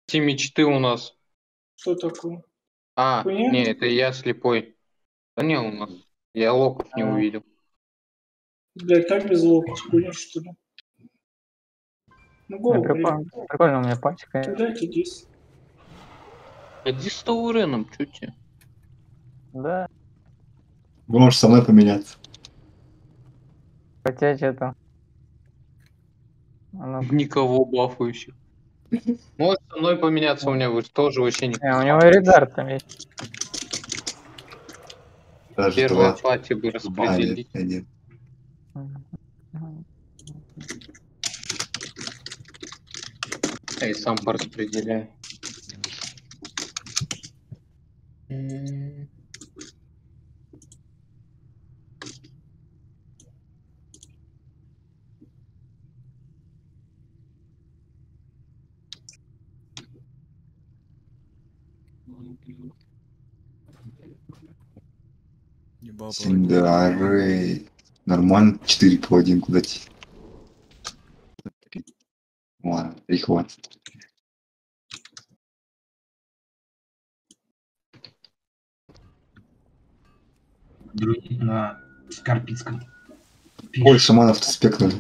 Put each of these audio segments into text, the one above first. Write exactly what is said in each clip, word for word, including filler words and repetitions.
Эти мечты у нас. Что такое? А, Хуйня? не, это я слепой. Да не, у нас. Я локов не А. увидел. Блядь, так без лока, хуйня, что ли? Ну, Ну, го, прикольно, блядь. прикольно у меня пачка. Кидайте дис. Иди с Тауреном, чё тебе? Да, Вы можете со мной поменяться. хотя что-то. Ну, Никого бафающих. Может со мной поменяться, у меня вы- тоже вообще не не, у него и Ридар там есть. Даже Первая два. пати бы А, нет, распределить. нет. Я и сам пораспределяю. М. Синдеры. Нормально. четыре по один куда-то. Ладно, три хватит. Друзья на Скорпицком. Ой, шаманов-то спекнули.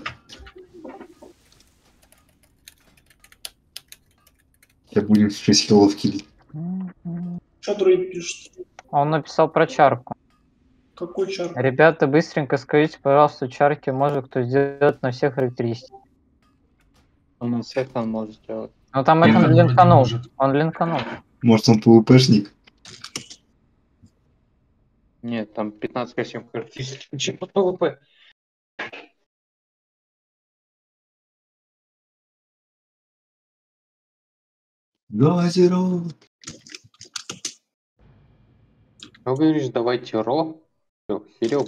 Сейчас будем шесть хилов килить. Что друид пишет? А он написал про чарку. Какой чар? Ребята, быстренько скажите, пожалуйста, чарки может кто сделать на всех характеристик. Он на всех он может сделать. Ну там Нет, это он линканул. вроде может. Он линканул. Может, он пвпшник? Нет, там пятнадцать косим характеристик. Чем по ПВП? Газерот. Что говоришь, давайте ро? Всё, херел.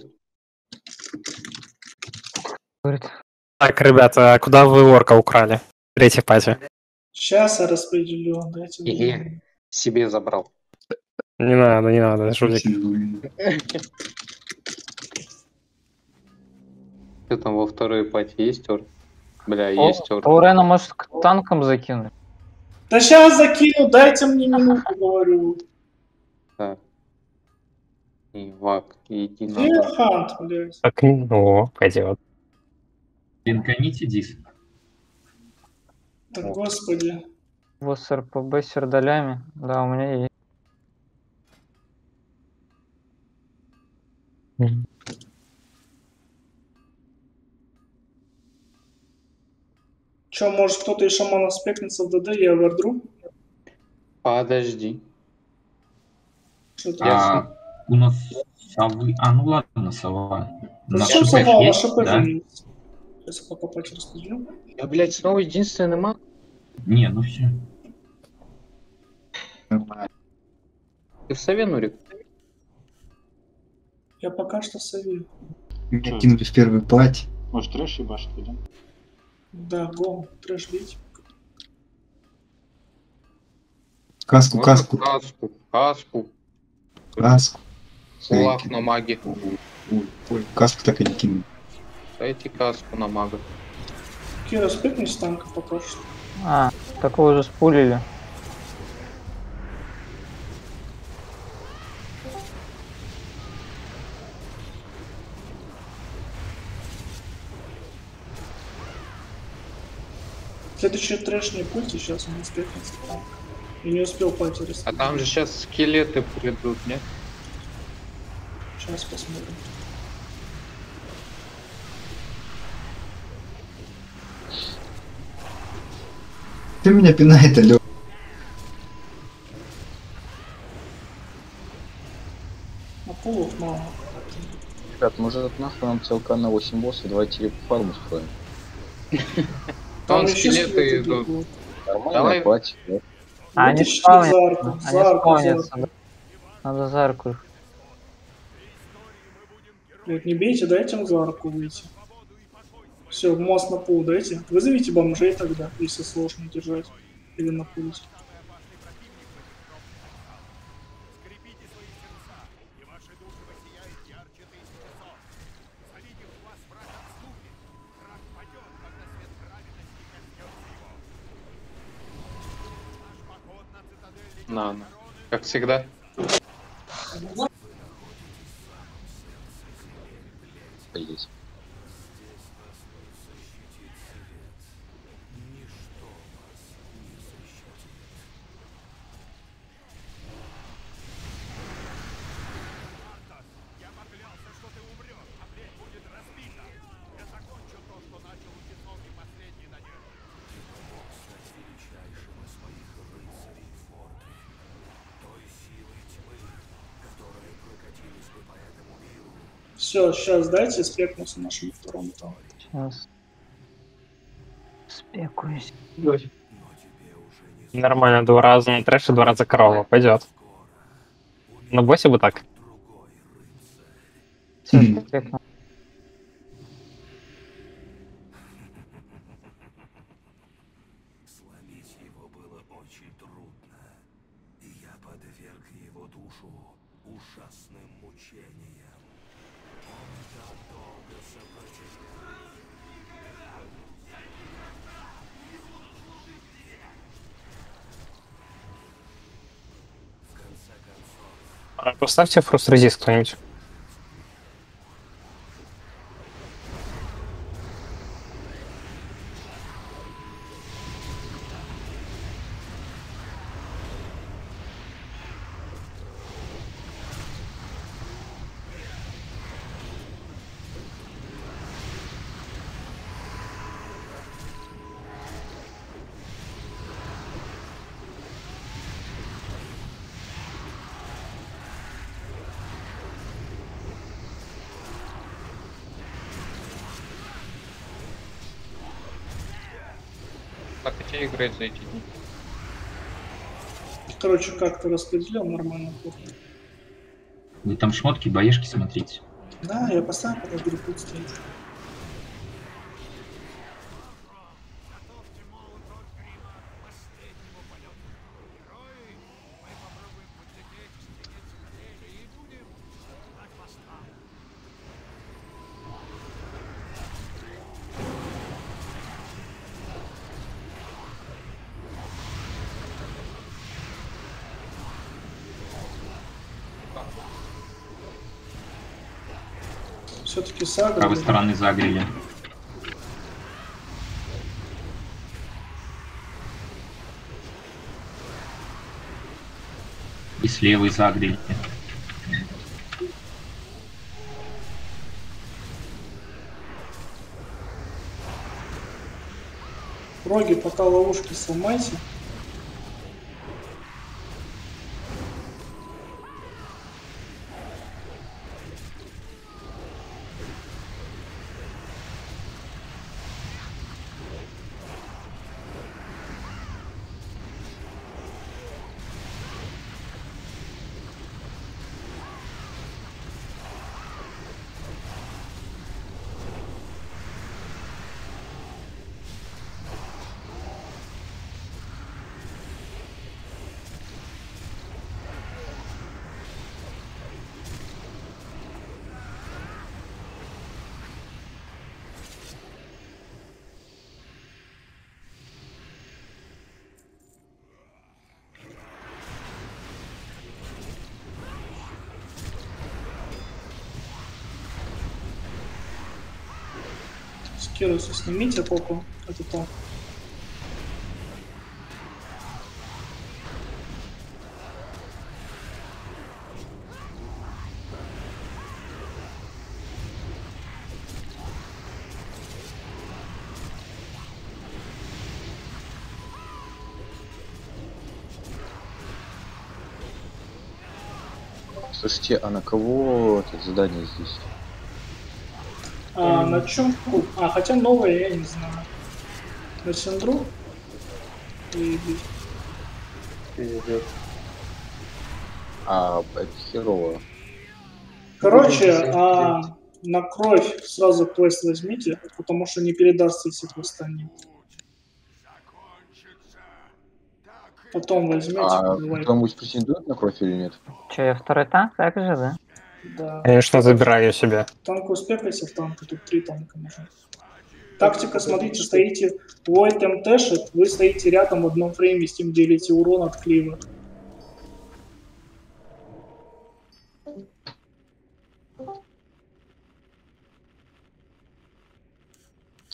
Говорит, Так, ребята, а куда вы орка украли? Третья пати. Сейчас я распределю. Дайте Еге. время. Себе забрал. Не надо, не надо, жулик. Что там во второй пати есть орк? Бля, О, есть орк. Таурена может к танкам закинуть. Да сейчас закину, дайте мне минуту, говорю. Так. И вак, иди Где на. хант, блядь? Так, ну, пойдет. Линканите дис. Да господи. Вот с РПБ с сердалями. Да, у меня есть. Че, может кто-то из шаманов спекнется в ДД, я вардру? Подожди. Что-то Я А, у нас совы. А, ну ладно, сова. Да На зачем ШП сова? На есть, ШП да? же есть. Сейчас я пока пати распределю. Я, блядь, снова единственный маг. Не, ну все. Ты в сове, Нурик? Я пока что сове. Меня кинули в первый пати. Может, трэш ебашить идем? Да, го, трэш бить. Каску, Можно каску, Каску. Каску. каску. Фулах на маге. Ой, ой, каску так и не кинули. Дайте каску на мага. Кира, спекни с танка пока что. А, такого уже спулили. Следующий трэш не пульте, сейчас он не спекнется в танк. И не успел пати А распределить. там же сейчас скелеты придут, нет? Сейчас посмотрим. Ты меня пинает, алё. На полов мало. Ребят, может нахуй нам целка на восемь боссов, давайте фарму строим. Там еще скелеты идут. будут. Нормально, Давай. хватит. да? А они Вытащите спавнят. за арку, Они за арку, за спавнятся. арку. Надо за арку их. Блядь, не бейте, дайте им за арку выйти. Все, мост на пол дайте. Вызовите бомжей тогда, если сложно держать. Или на пульте. На, на. Как всегда. Есть. Все, сейчас дайте спекнуться нашему второму там. Сейчас. Спекуюсь. Нормально, два раза на трэш и два раза корова. Пойдет. На боссе бы так. Все, Хм. спекну. А, Поставьте фрост резист кто-нибудь. Так хотя играть за эти дни. Короче, как-то распределил нормально. Вы там шмотки, боешки смотрите. Да, я поставил, когда перепут стоит. Все-таки С сага. правой да. стороны загрели. И с левой загрели. Роги, пока ловушки сломайте. Скируйся, снимите попу. Это то. Слушайте, а на кого это задание здесь? А на чем? А, хотя новое, я не знаю. На Синдру? И... А, это херово. Короче, а, на кровь сразу квест возьмите, потому что не передастся, если квеста нет. Потом возьмете, А давай. кто-нибудь претендует на кровь или нет? Че, я второй танк, так же, да? Да. Конечно, забираю я себе. Танк успехайся в танке, тут три танка нужно. Тактика, смотрите, стоите, Войт МТшит, вы стоите рядом в одном фрейме, с тем делите урон от клива.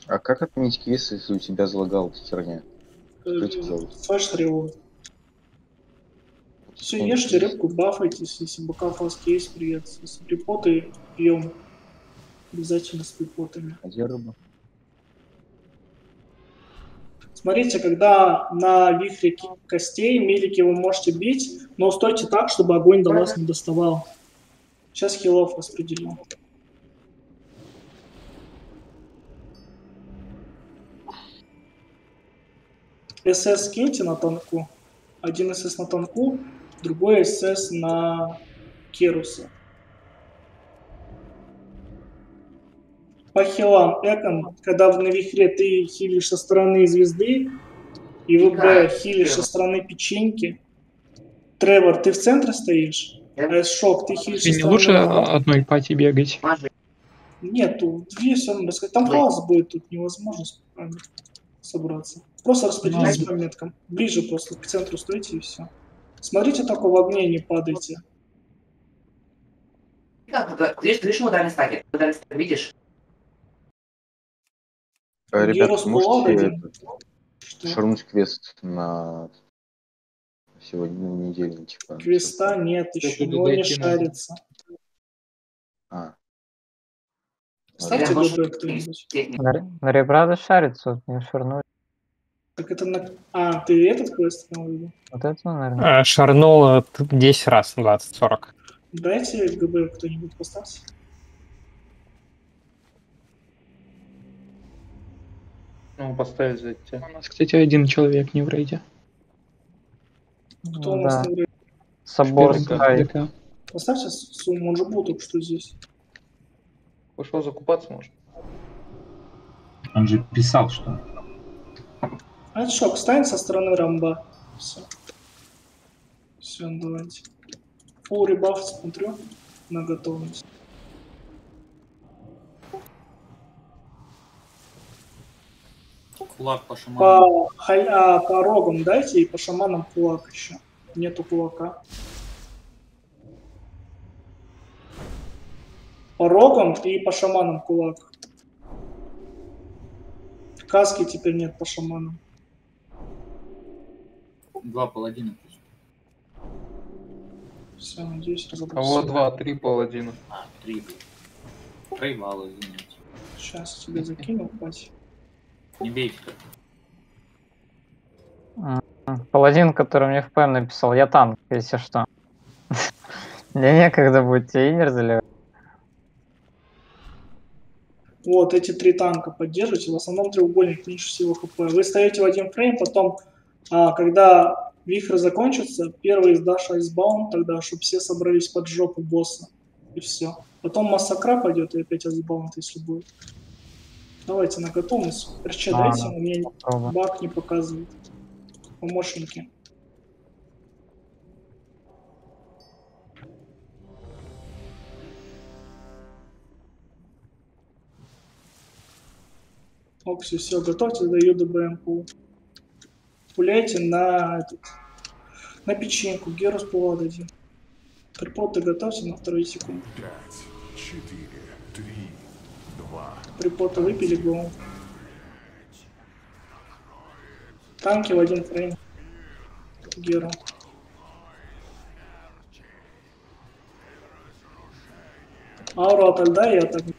А как отменить кейс, если у тебя залагала эта херня? Скажите, пожалуйста. Флэш револт. Все, ешьте рыбку, бафайтесь, если боков у вас кейс, привет. Если припоты, пьем. Обязательно с припотами. А где рыба? Смотрите, когда на вихре ки- костей, милики вы можете бить, но стойте так, чтобы огонь до вас не доставал. Сейчас хилов распределю. СС скиньте на танку. Один СС на танку, другой СС на Керуса. По хилам Экон, когда на вихре ты хилишь со стороны звезды, и ВБ хилишь со стороны печеньки. Тревор, ты в центре стоишь? А Шок, ты хилишь со Разве не стороны лучше врагов? одной пати бегать? Нету, две все равно рассказать. Там хаос будет, тут невозможно спокойно собраться. Просто распределите по меткам. Ближе просто к центру стойте и все. Смотрите, только в огне не падайте. Как, ты видишь на дальней стаке? Дальней стаке, видишь? А, Герус ребята, можете Пуладодин. это, шарнуть квест на сегодня, ну, неделю, типа? Квеста нет еще, буду его не дойти надо. шарится. А. Ставьте Может, ГБ кто-нибудь. техника. На, на ребрада шарится, вот не шарнули. Так это на... А, ты этот квест имел в виду? Вот это, наверное. Э, Шарнул десять раз, двадцать сорок. Дайте ГБ кто-нибудь поставьте. Ну, поставить за тебя. У нас, кстати, один человек не в рейде. Кто у Ну нас да. не вред? Собор Первый Скай. ДК. Поставьте сумму, он же был только что здесь. Пошел закупаться, может. Он же писал, что... А это Шок, встань со стороны рамба. Все. Все, давайте. Фул ребаф смотрю на готовность. Кулак по шаману. По, хай- а, по рогам дайте и по шаманам кулак еще. Нету кулака. По рогам и по шаманам кулак. Каски теперь нет по шаманам. Два паладина пусть. Все, надеюсь, А разобрался. вот два, три паладина. А, три. Трейвалы, извините. Сейчас тебе закину, пать. Не бейте так. Паладин, который мне в ПМ написал, я танк, если что. Мне некогда будет тебе инер заливать. Вот эти три танка поддерживайте. В основном треугольник меньше всего хп. Вы стоите в один фрейм, потом, а, когда вихрь закончится, первый издашь айсбаун, тогда, чтобы все собрались под жопу босса. И все. Потом массакра пойдет и опять айсбаун, если будет. Давайте на готовность. Перче А, дайте, да. у меня Попробуй. баг не показывает. Помощники. Ок, все, все, готовьте, даю ДБМ пул. Пуляйте на этот, на печеньку, Герус Пулад один. Припоты готовьте на второй секунду. Пять, четыре, три, два. Припоты выпили, гол. Танки в один фрейм. Геру. Ауру от льда и от огня.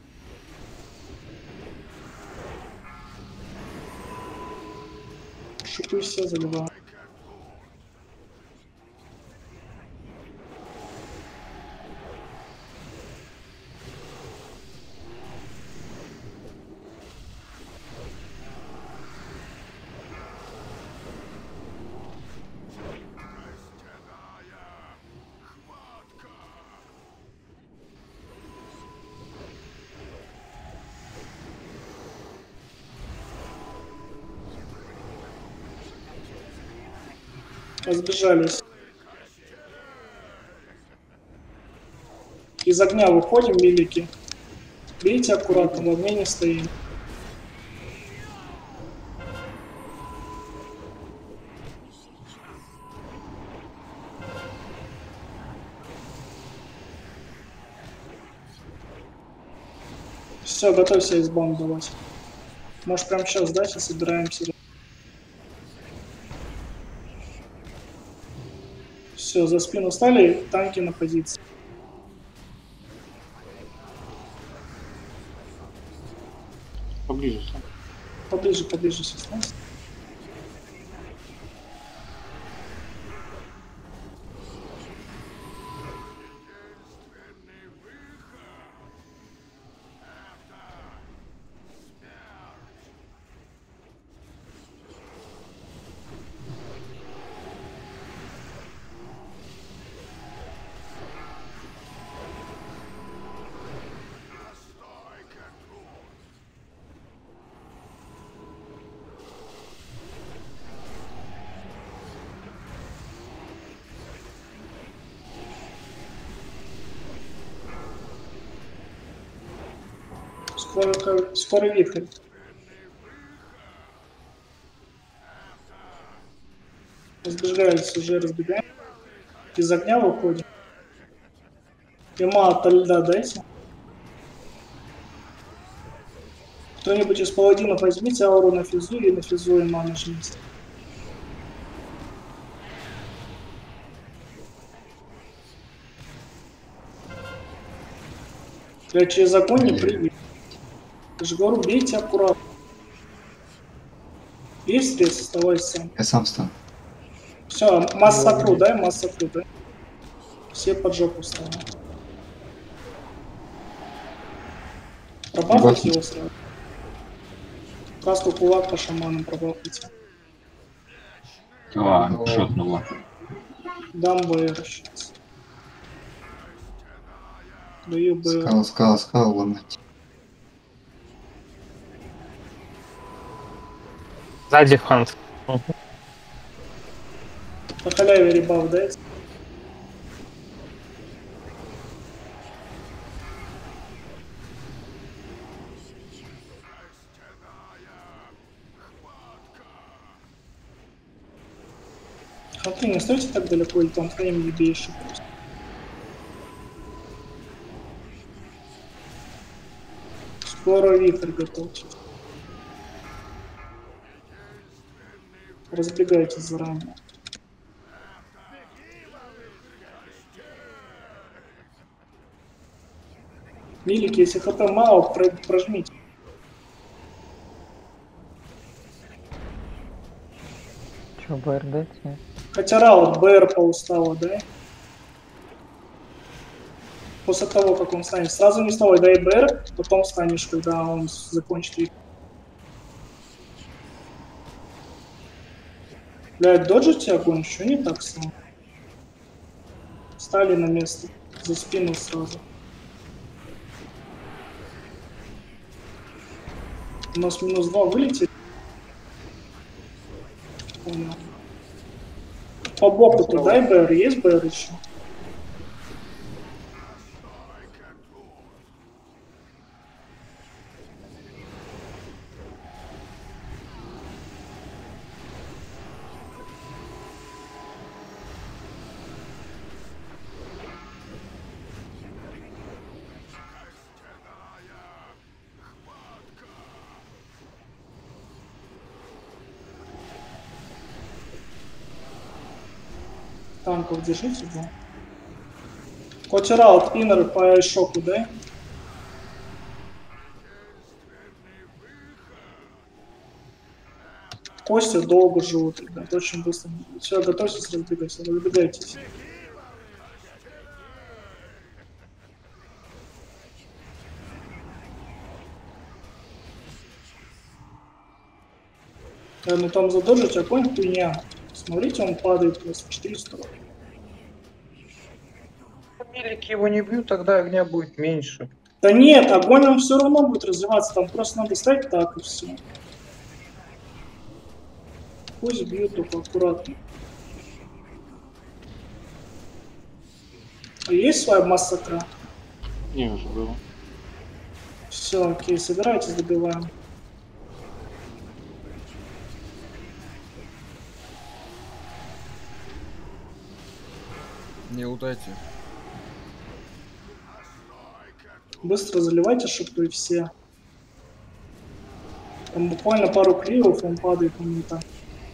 Шипы все заливаю. Разбежались. Из огня выходим, милики. Бейте аккуратно, в огне не стоим. Все, готовься из бомб давать. Может прямо сейчас, да, сейчас собираемся. Все, за спину стали, танки на позиции. Поближе. Поближе, поближе сейчас. Скоро, скоро вихрь. Разбегались, уже разбегаем. Из огня выходим. Ема от льда дайте. Кто-нибудь из паладинов возьмите ауру на физу и на физу ема нажмите. Я через огонь не прыгай. Я же говорю, бейте аккуратно. Есть стресс, оставайся сам. Я сам стану. Все, массакру, дай массакру, дай. Все под жопу станут. Пробафайте его сразу. Каску кулак по шаманам пробафайте. А, шотнула. Дам БР сейчас. Даю БР. Скала, скала, скала ломать. Сзади хант. По халяве ребаф дайте. Ханты, не стойте так далеко, или там фрейм ебейший просто. Скоро вихрь готовьте. Разбегайтесь заранее. Милики, если хп мало, прожмите. Че, БР дать? Хотя раут БР по уставу, да? После того, как он станет. Сразу не вставай, дай БР, потом встанешь, когда он закончит вихрь. Блядь, доджите огонь, еще не так сам. Стали на место. За спину сразу. У нас минус два вылетит. Понял. По боку-то дай БР, есть БР еще? Танков держите, да. Котираут, иннер по шоку, да? Кости долго живут, ребят, очень быстро. Все, готовьтесь, разбегайтесь, разбегайтесь. Да, ну там задержите, а какой хуйня. Смотрите, он падает просто четыреста. Милики его не бьют, тогда огня будет меньше. Да нет, огонь он все равно будет развиваться, там просто надо ставить так и все. Пусть бьют только аккуратно. А есть своя массакра? Не, уже было. Все, окей, собирайтесь, добиваем. Не лутайте. Быстро заливайте шипы все. Там буквально пару кривов, он падает, он не так.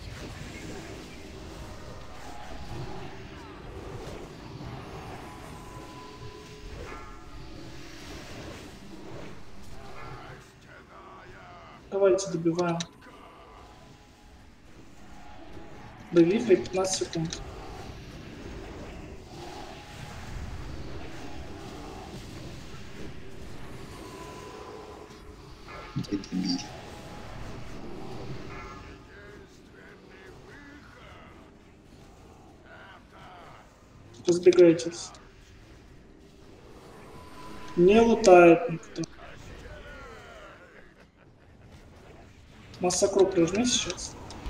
Давайте добиваем. До вихря пятнадцать секунд. Разбегайтесь. Не лутает никто. Массакру прижми сейчас.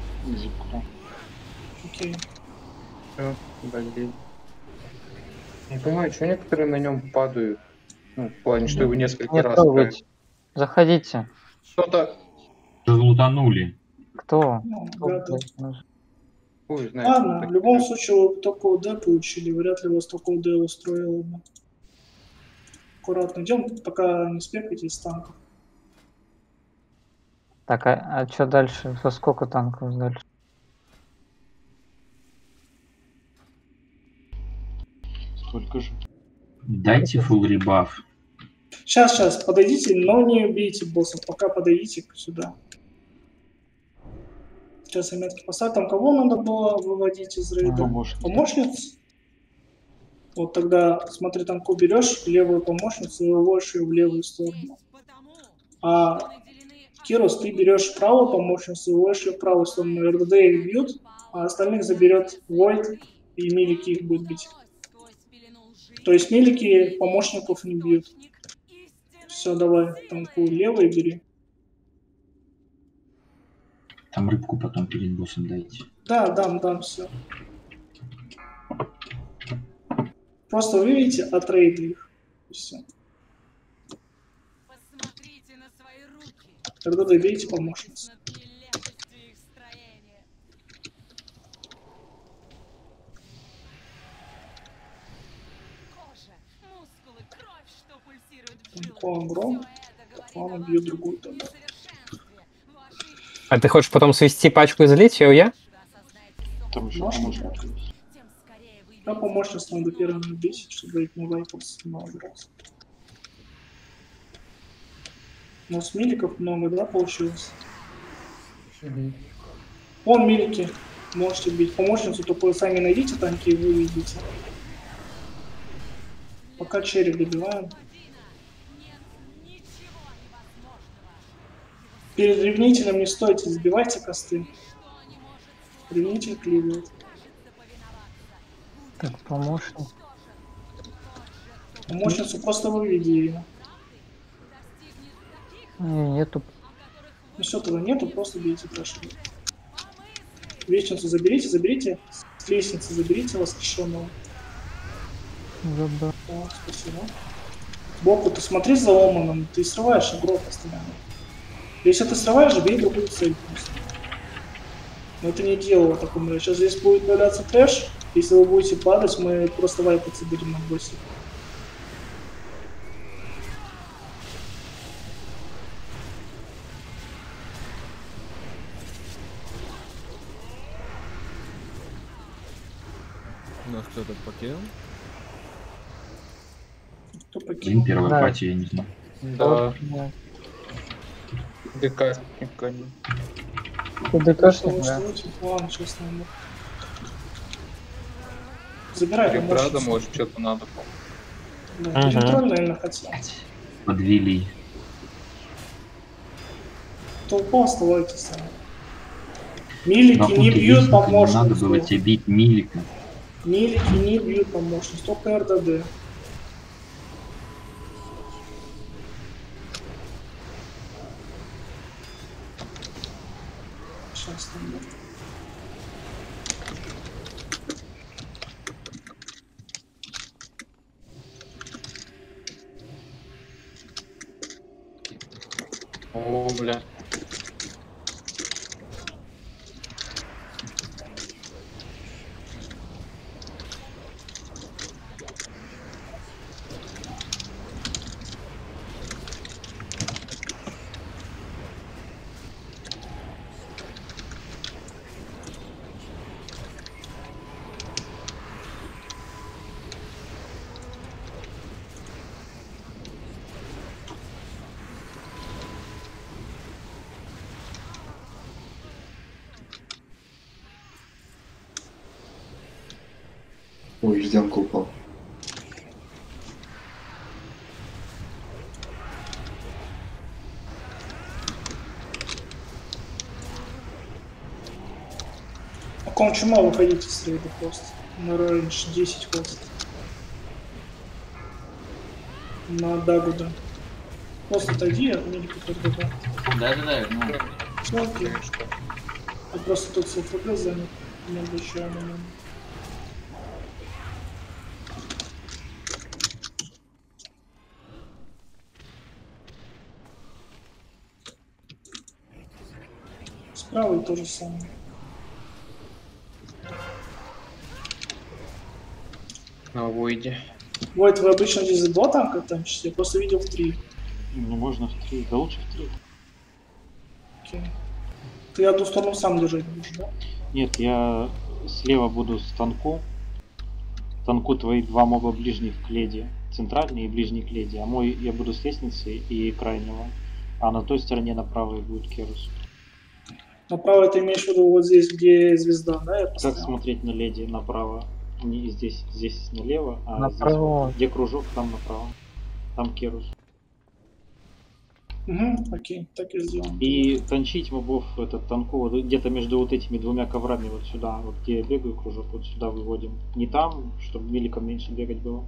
Окей. Всё, блин. Не понимаю, что некоторые на нем падают. Ну, в плане, что его несколько Не раз. трогайте. Заходите. Что-то... Лутанули. Кто? Ну, Кто, гады. блядь, нужен? Хуй знает. Ладно, Так в любом это- случае вы только УД получили. Вряд ли вас только УД устроило бы. Аккуратно идем, пока не спекайте из танков. Так, а, а что дальше? Со сколько танков дальше? Сколько же? Дайте фулл ребаф. Сейчас, сейчас, подойдите, но не убейте боссов. Пока подойдите сюда. Сейчас я метки поставлю. Там кого надо было выводить из рейда? Помощница. Помощниц? Вот тогда, смотри, танку берешь левую помощницу и выводишь ее в левую сторону. А Кирос, ты берешь правую помощницу и выводишь ее в правую сторону. РДД их бьют, а остальных заберет Войд, и милики их будут бить. То есть милики помощников не бьют. Все, давай, танку левой бери. Там рыбку потом перед боссом дайте. Да, дам, дам, все. Просто выведите от рейда их. И все. РДД берите помощницу. Танку Агро. Ладно, бью другую там. А ты хочешь потом свести пачку и залить ее, я? Там еще Можно? помощница. А помощницу надо первым набить, чтобы их не вайпался много раз. Ну, с миликов много, да, получилось? Мгм. Вон милики. Можете бить. Помощницу только сами найдите танки и выведите. Пока череп добиваем. Перед ревнителем не стойте, сбивайте косты. Ревнитель кливает. Так, помощник. Помощницу просто выведи ее. Не, нету. Ну все, тогда нету, просто берите трэш. Вечницу заберите, заберите. С лестницы заберите воскрешенного. Забыл. О, спасибо. Сбоку ты смотри за Оманом, ты срываешь игру постоянно. Если ты срываешь, бери другую цель просто. Но это не дело в таком разе. Сейчас здесь будет появляться трэш. Если вы будете падать, мы просто вайпаться будем на боссе. Нас кто-то покинул? Кто Блин, покинул? первая Да. пати, я не знаю. Да, Да. ДК никогда. Ты ДКшник, да? Ладно, сейчас надо. Забирай Ребрада, помощницу. может, что-то надо. Да, Ага. перетроль, наверное, хотел. Подвели. Толпа оставайтесь сами. Милики На не пункте бьют лестницы не надо помощницу. было тебе бить милика. Милики не бьют помощницу, только РДД. Сейчас там будет. О, бля. Ой, ждянка упал. А ком чума выходите с рейда просто. На раньше десять хвост. На дагу, да. Просто отойди от медика РДД. Да-да-да, ну. Все окей. Я просто тут с ЛФГ занят. Не обращаю внимания. Справа и то же самое. На Войде. Войд, вы обычно здесь за два танка танчите? Я просто видел в три. Ну, можно в три, да лучше в три. Окей. Ты одну сторону сам держать будешь, да? Нет, я слева буду с танку. Танку твои два моба ближних к леди. Центральный и ближний к леди. А мой я буду с лестницы и крайнего. А на той стороне направо будет Керус. Направо ты имеешь в виду вот здесь, где звезда, да? Я Как поставил. смотреть на леди направо? Не здесь, здесь налево, а Направо. здесь, где кружок, там направо. Там Керус. Угу, окей, так и сделаем. И танчить мобов этот танковый где-то между вот этими двумя коврами вот сюда, вот где я бегаю кружок, вот сюда выводим. Не там, чтобы миликом меньше бегать было.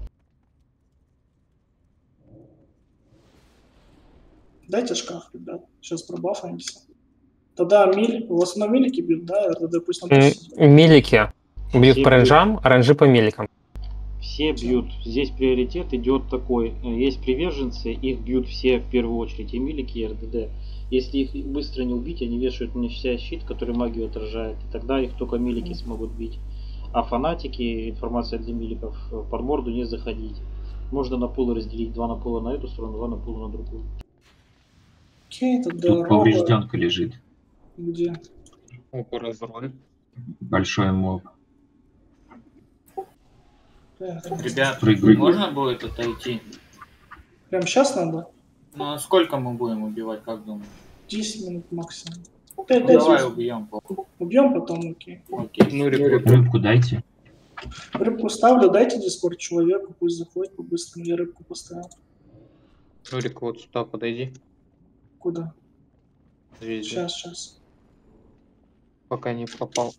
Дайте шкаф, ребят. Сейчас пробафаемся. Тогда миль, в основном милики бьют, да? РДД пусть нам М, пусть- Милики бьют Все по ранжам, а ранжи по миликам. Все бьют. Здесь приоритет идет такой. Есть приверженцы, их бьют все в первую очередь. И милики, и РДД. Если их быстро не убить, они вешают на себя щит, который магию отражает. И тогда их только милики смогут бить. А фанатики, информация для миликов, под морду не заходить. Можно на пулы разделить. Два на пула на эту сторону, два на пула на другую. Окей, тогда Тут Роба. поврежденка лежит. Где? Опа, разрон. Большой моб. Так, Ребят, Прыгай. можно будет отойти? прям сейчас надо? Ну, а сколько мы будем убивать, как думаешь? десять минут максимум. Ну, пять давай убьем. Убьем потом, окей. Окей. Ну, ребята. Рыбку дайте. Рыбку ставлю, дайте дискорд человеку, пусть заходит по-быстрому. Я рыбку поставил. Нурик, вот сюда подойди. Куда? Звезде. Сейчас, сейчас. Пока не попал.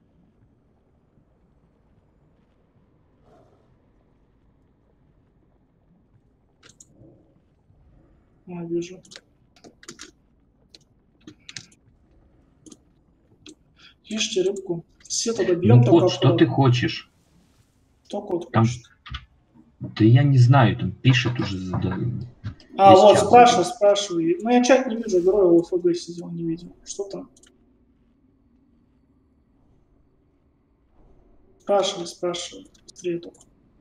А, вижу. Ешьте рыбку. Все добьем, Ну только вот, что ты хочешь? Кто код Там... хочет? Да я не знаю, там пишет уже. Да, А, весь вот, чат. спрашивай, спрашивай. Ну, я чат не вижу, героя в ЛФГ сидел, не видел. Что там? Спрашивай, спрашивай. Быстрее только.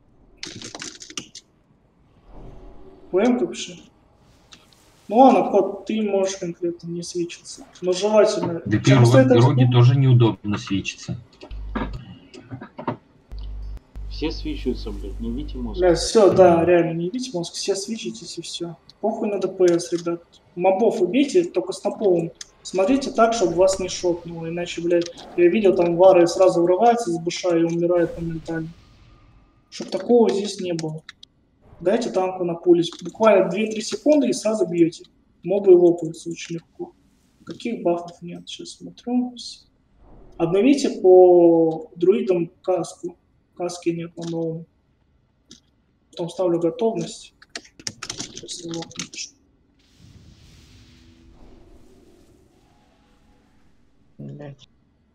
ПМ-ку пиши. Ну ладно, код, ты можешь конкретно не свечиться. Но желательно. Да Чем быстрее ты дороги вспомнишь- тоже неудобно свечиться. Все свечаются, блядь, не видите мозг. Бля, все, да, реально, не видите мозг, все свечитесь и все. Похуй на ДПС, ребят. Мобов убейте, только с наполом. Смотрите так, чтобы вас не шокнуло, иначе, блядь, я видел, там вары сразу врываются с быша и умирают моментально. Чтоб такого здесь не было. Дайте танку напулить. Буквально две-три секунды и сразу бьете. Мобы лопаются очень легко. Каких бафов нет? Сейчас смотрю. Обновите по друидам каску. Каски нет на новом. Потом ставлю готовность. Сейчас я лопну. Блять.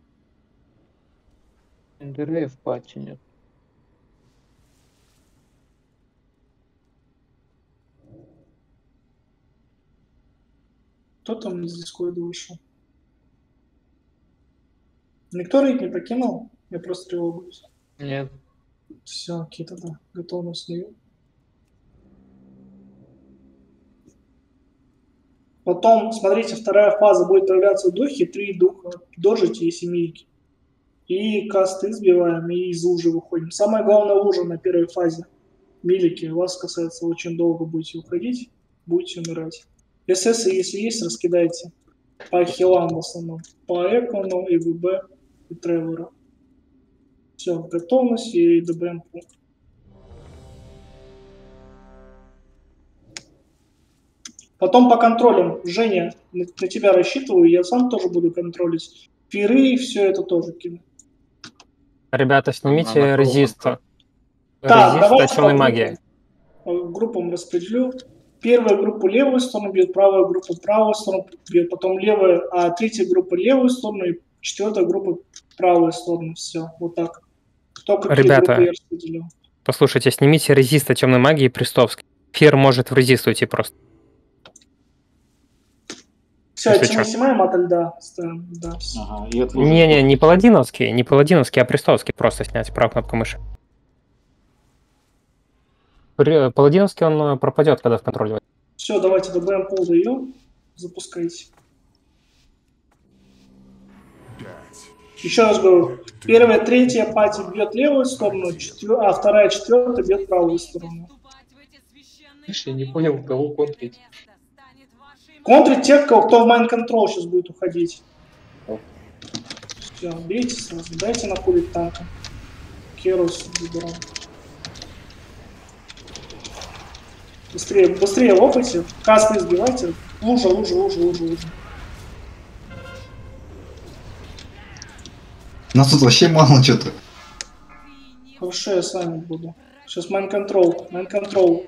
Эндерей в пати нет. Кто там из дискорда вышел? Никто рейд не покинул? Я просто тревогуюсь. Нет. Все, окей, тогда готовность не. Потом, смотрите, вторая фаза будет появляться духи, три духа, дожити и семейки. И касты сбиваем, и из лужи выходим. Самое главное лужа на первой фазе. Милики, вас касается, очень долго будете уходить, будете умирать. СС, если есть, раскидайте по хилам в основном. По Экону, и ВБ, и Тревору. Все, готовность и ДБМ пул. Потом по контролям, Женя, на, на тебя рассчитываю, я сам тоже буду контролить. Пиры и все это тоже кину. Ребята, снимите Она резист. Так, Резист давайте точёной по магии. группам, группам распределю. Первая группа левую сторону бьет, правая группа правую сторону бьет, потом левая, а третья группа левую сторону и четвертая группа правую сторону. Все, вот так. Кто какие Ребята, группы я распределил. Послушайте, снимите резист от темной магии Престовский. Фер может в резист уйти просто. Все, Если эти чё. мы снимаем от льда. Ставим, да, всё. Ага, и отложить. Не-не, не паладиновский, не паладиновский, а Престовский просто снять правую кнопку мыши. При- Паладиновский он э, пропадет, когда в контроле возьмет. Все, давайте ДБМ пул даем. Запускайте. Еще раз говорю, первая, третья пати бьет левую сторону, четвер... а вторая, четвертая бьет правую сторону. Я не понял, кого контрить. Контрить тех, кого- кто в майн-контрол сейчас будет уходить. Все, бейте сразу, дайте напулить танка. Керус выбираем. Быстрее, быстрее лопайте, касты сбивайте. Лужа, лужа, лужа, лужа, лужа. Нас тут вообще мало что-то. Хорошо, я с вами буду. Сейчас майн-контрол, майн-контрол.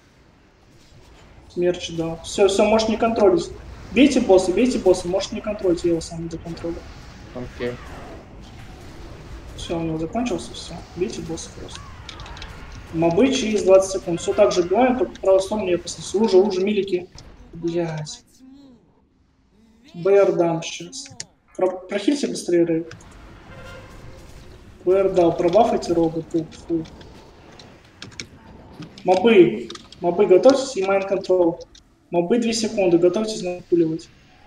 Смерч, да. Все, все, можешь не контролить. Бейте босса, бейте босса, можешь не контролить, я его сам до контроля. Окей. Все, у него закончился, все. Бейте босса просто. Мобы через двадцать секунд. Все так же убиваем, только в правую сторону я посмотрю. Лужа, лужа, милики. Блять. БР дам сейчас. Про прохильте быстрее, Рэй. БР дал, пробафайте робот. Фу, фу. Мобы. Мобы, готовьтесь и майн контрол. Мобы две секунды, готовьтесь напуливать.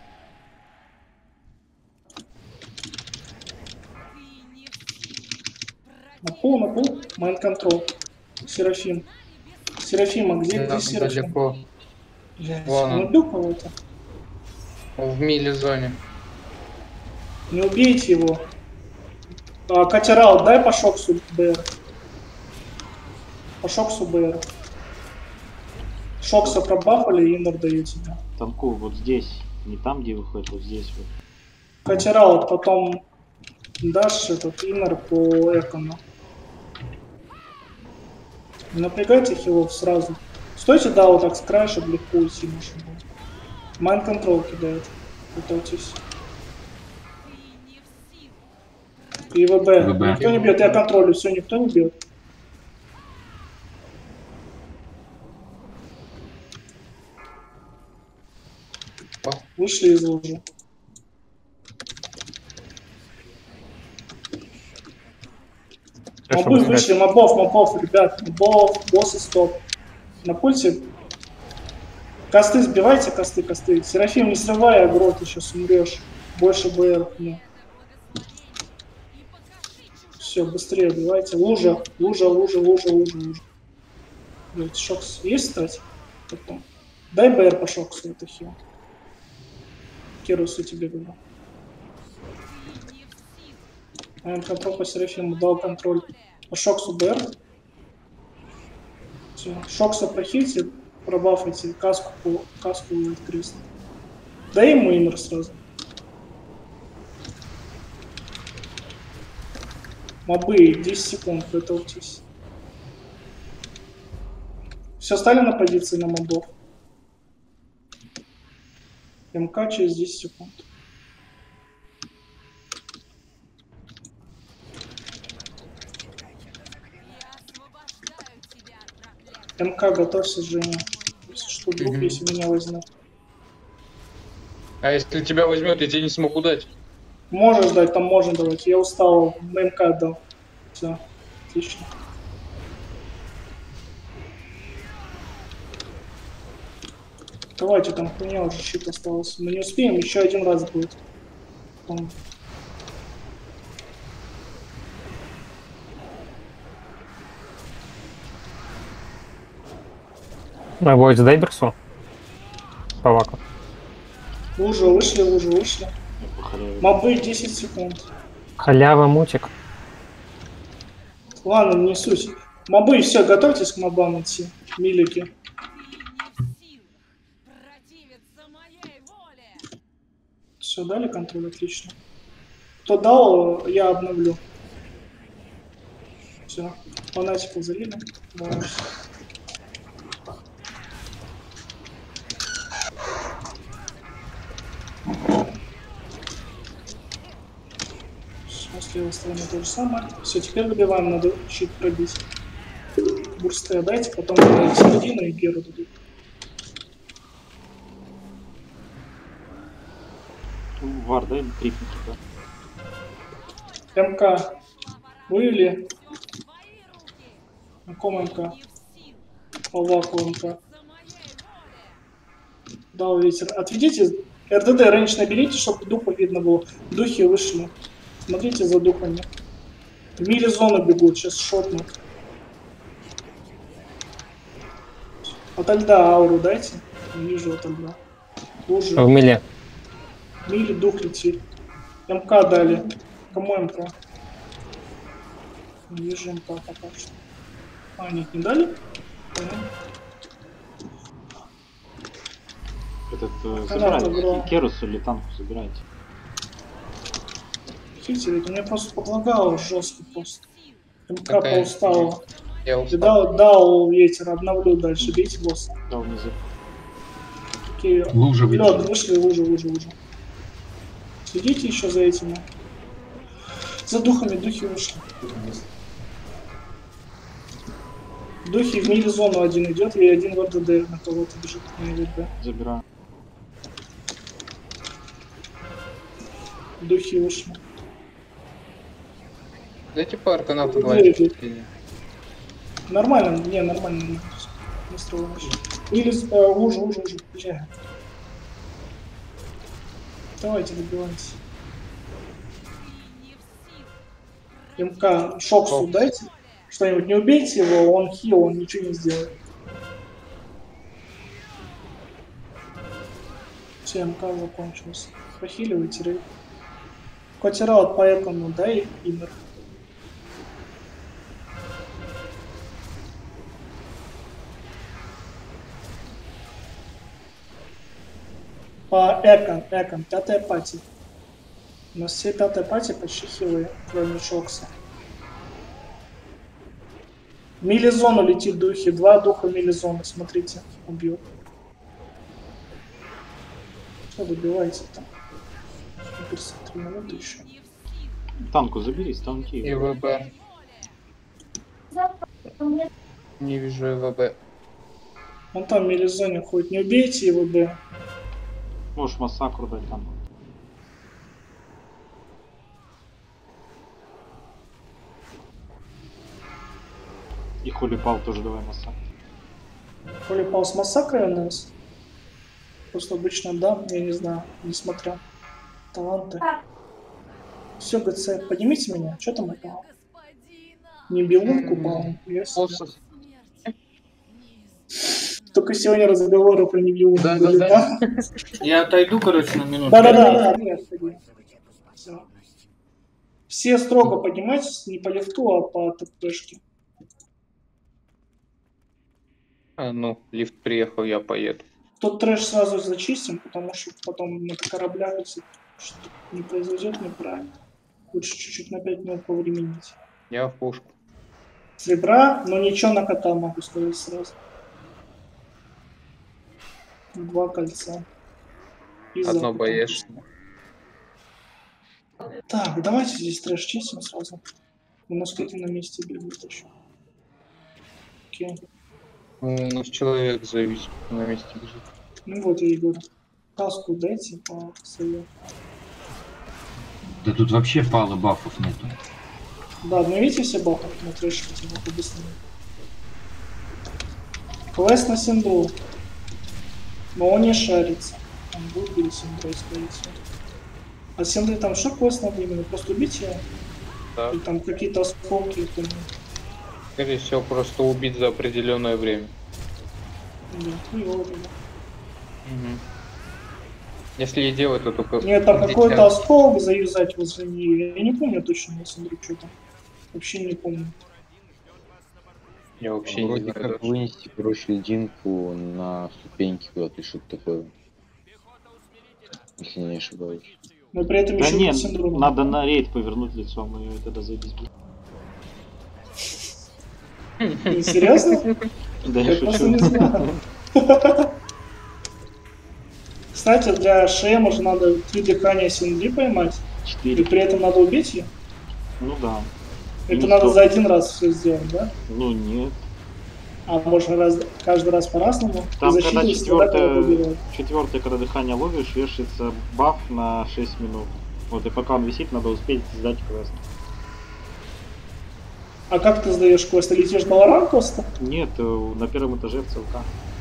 На пол, на пол, майн контрол. Серафим. Серафима, где, Да, где Серафим? далеко. Блядь, Вон он он. убил кого-то? В мили-зоне. Не убейте его. А, Катерал, дай по шоксу БР. По шоксу БР. Шокса пробафали и иннер даю тебе. Танку вот здесь, не там, где выходит, вот здесь вот. Катерал, потом дашь этот иннер по экону. Не напрягайте хилов сразу. Стойте, да, вот так с края, чтобы легко уйти можно было. Майн контрол кидает. Готовьтесь. И ВБ. ВБ. Никто не бьет, я контролю, все, никто не бьет. Вышли из лужи. Хорошо, Мобы быстрее. вышли, мобов, мобов, ребят, мобов, боссы, стоп. На пульсе. Косты сбивайте, косты, косты. Серафим, не срывай агро, ты сейчас умрешь. Больше БР. Ну. Все, быстрее убивайте. Лужа, лужа, лужа, лужа, лужа, лужа. Блять, шокс есть, кстати? Потом. Дай БР по шоксу, это хил. Керусу тебе говорю. А контроль по Серафиму дал контроль по шоксу БР. Все. Шокса прохильте, пробафайте, каску по каску и крест. Дай ему иннер сразу. Мобы, десять секунд, готовьтесь. Все, стали на позиции на мобов. МК через десять секунд. МК, готовься, Женя. Если что, вдруг, Мгм. если меня возьмут. А если тебя возьмет, я тебе не смогу дать. Можешь дать, там можно давать. Я устал, на МК отдал. Все, отлично. Давайте, там хуйня уже щит остался. Мы не успеем, еще один раз будет. Потом... На бой дай Берсу. Паваку. Лужа, вышли, лужа, вышли. Мобы десять секунд. Халява, мутик. Ладно, не суть. Мобы, все, готовьтесь к мобам идти. Милики. Все, дали контроль, отлично. Кто дал, я обновлю. Все, фанатиков залили. Давай. С левой стороны то же самое. Все, теперь добиваем, надо щит пробить. Бурсты отдайте, потом середину и геру дадут. Вар, дай крикники, да? МК. Вывели. На ком МК? Полваку МК. Дал ветер. Отведите. РДД рейндж наберите, чтобы духа видно было. Духи вышли. Смотрите за духами. В миле зону бегут, сейчас шотнут. Ото льда ауру дайте. Не вижу ото льда. Лужи. В миле. В миле дух летит. МК дали. Кому МК? Не вижу МК пока что. А, нет, не дали? Понятно. Этот, э, забирайте. Керусу или танку забирайте. Видите, у меня просто подлагало жестко просто. МК Какая поустала. Я устал. Дал, дал ветер, обновлю дальше. Бейте босса. Да, внизу. Окей. Лужа Лед, вышли, лужа, лужа, лужа. Следите еще за этими. За духами, духи вышли. Духи в миле зону один идет, и один в РДД на кого-то бежит. На РДД. Забираю. Духи вышли. Дайте по арканавту Ну, два. идет. Нормально, не, нормально. Настроил. Или э, лужа, лужа, лужа. Езжай. Давайте добивайте. МК, Шоксу дайте. Что-нибудь, не убейте его, он хил, он ничего не сделает. Все, МК закончился. Похиливайте рейд. Котирал по экону, дай инер. По экон, экон, пятая пати. У нас все пятая пати почти хилые, кроме Шокса. В милизону летит духи, два духа милизоны, смотрите, убил. Что добиваете там? три минуты еще. Танку забери, станки. И ВБ. Не вижу ВБ. Он там в милизоне ходит, не убейте его, Б. Можешь массакру дать там. И Холипал тоже давай массакр. Холипал с массакрой у нас. Просто обычно, да, я не знаю, не смотрел. Таланты. Все, ГЦ, поднимите меня. Что там это? Не белунку упал. Только сегодня разговоры про небелунку. Да, да, да. Я отойду, короче, на минуту. Да-да-да. Все. Все строго поднимайтесь, не по лифту, а по ТПшке. А, ну, лифт приехал, я поеду. Тот трэш сразу зачистим, потому что потом на кораблях что не произойдет неправильно. Лучше чуть-чуть на пять минут повременить. Я в пушку. С ребра, но ничего на кота могу сказать сразу. Два кольца. И Одно боешь. Так, давайте здесь трэш чистим сразу. У нас кто-то на месте бегает еще. Окей. У нас человек завис на месте бежит. Ну вот я и говорю. Каску дайте по совету. Да тут вообще пало бафов нету. Да, обновите все бафы на трэш, хотя бы побыстрее. Квест на Синдру. Но он не шарится. Он будет или Синдрой, скорее всего. А Синдры там что квест надо именно? Просто убить его? Да. Или там какие-то осколки? Там... Скорее всего, просто убить за определенное время. Да, хуёво тогда. Угу. Если и делать, то только... Нет, там какой-то осколок заюзать возле нее. Я не помню точно на Синдру, что там. Вообще не помню. Я вообще не Вроде знаю как даже. вынести, короче, льдинку на ступеньки куда-то, и что-то такое. Если не ошибаюсь. Но при этом Да еще нет, синдром. надо на рейд повернуть лицом, и тогда заебись будет. Серьезно? Да я Я просто шучу. не знаю. Кстати, для Шема же надо три дыхания Синдри поймать. Четыре. И при этом надо убить ее. Ну да. Это Минус надо сто. за один раз все сделать, да? Ну нет. А можно раз, каждый раз по-разному? Там, И когда защиту всегда кого-то четвертое, убивают. четвертое, когда дыхание ловишь, вешается баф на шесть минут. Вот, и пока он висит, надо успеть сдать квест. А как ты сдаешь квест? Ты летишь на Лоран просто? Нет, э, на первом этаже в ЦЛК.